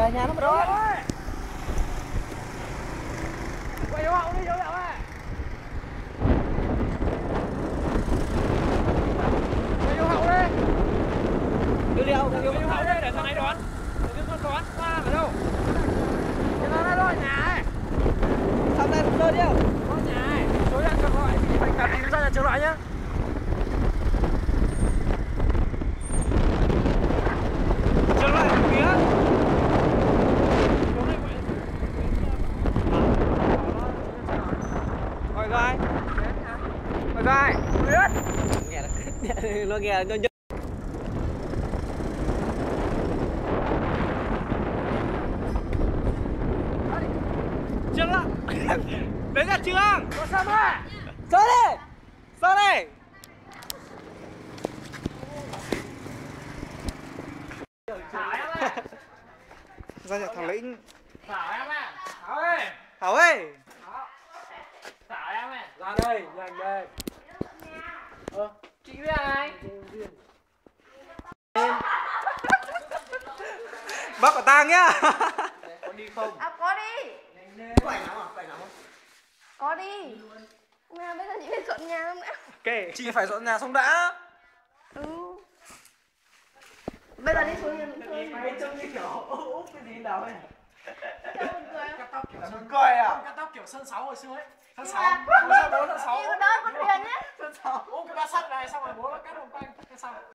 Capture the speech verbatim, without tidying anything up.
về nhà nó mà đó. Quay vô hậu đi, vô hậu à. Quay vô hậu đi. Vô liệu, vô Quay vô hậu đi để thằng này đón. Để con đón qua ở đâu? Cái nó nó rồi nhà ấy. Xong đây cũng chơi đi. Có nhà ấy. Số điện cho gọi thì phải cắt tím ra nhà trường lại nhá. Trường lại phía. Gọi gai. Gọi gai. Biết. Nghe nó nó nghe nó nhớ. Trường ạ. Đến nhà trường. Có sao mà? Sao đi. Sao đây? Ra nhà thằng Lĩnh. Thảo em ạ. Thảo ơi. Thảo ơi. Thảo em ạ. Ra đây, nhanh đây. Ờ, chị biết ai? Bác quả tang nhá. Có đi không? À có đi. Có ảnh nào à? Có ảnh nào không? Có đi. Mà bây giờ chị phải dọn nhà không đã? Kệ, chị phải dọn nhà xong đã. Ừ. Bây giờ đi xuống nhà chơi. Mày trông như kiểu úp cái gì nào ấy. Cho buồn cười không? Cắt tóc kiểu Muốn coi à? cắt tóc kiểu sân sáu hồi xưa ấy. Sân Nhưng sáu. mà- Sân sáu, sân sáu. Chị có đỡ con Huyền nhé. Ôm cái ba sắt này xong rồi bố nó cắt vòng quanh cái sau.